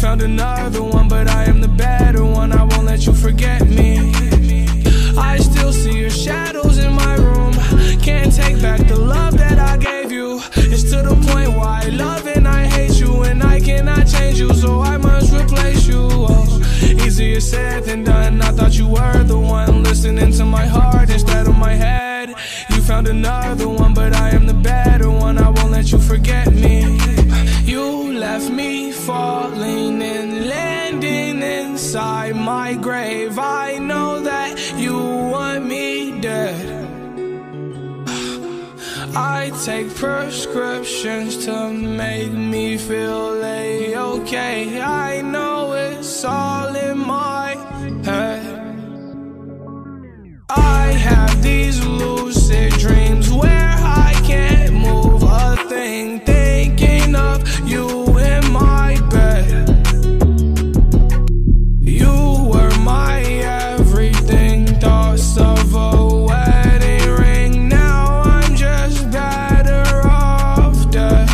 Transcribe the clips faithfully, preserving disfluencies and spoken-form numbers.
found another one, but I am the better one. I won't let you forget me. I still see your shadows in my room. Can't take back the love that I gave you. It's to the point why I love and I hate you, and I cannot change you, so I must replace you. Oh, easier said than done. I thought you were the one, listening to my heart instead of my head. You found another one, but I am the better one. I won't let you forget me. You left me falling and landing inside my grave. I know that you want me dead. I take prescriptions to make me feel A-okay. I know it's all in my head. I have these lucid dreams where I can't move a thing, thinking of you in my bed. You were my everything, thoughts of a wedding ring. Now I'm just better off dead.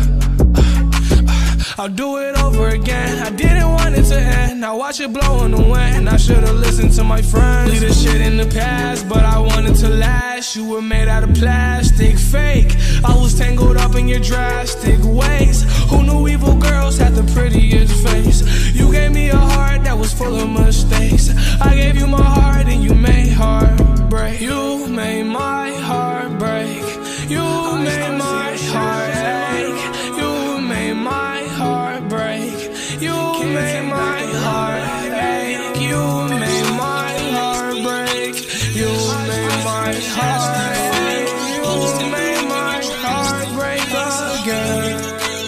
I'll do it over again. I didn't want it to end. Now watch it blow in the wind. I should've listened to my friends. Leave this shit in the past, but I wanted to last. You were made out of plastic, fake. I was tangled up in your drastic ways. Who knew evil girls had the prettiest face? You gave me a heart that was full of mistakes. I gave you my heart and you made heartbreak. You made my heart break. You made my heart ache. You made my heart break. You made my heart ache. You made my heart break. You made my heart ache. You made my heart break again.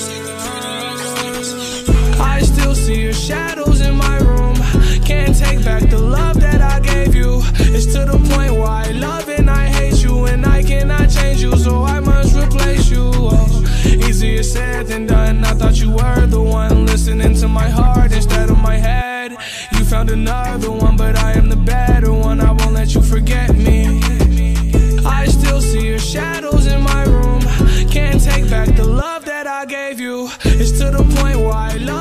I still see your shadows in my room. Can't take back the love that I gave you. It's to the point why I love and I hate you, and I cannot change you, so I must replace you. Oh, easier said than done. I thought you were the one, listening to my heart instead of my head. You found another one, but I am the better one. I won't let you forget me. I still see your shadows in my room. Can't take back the love that I gave you. It's to the point why I love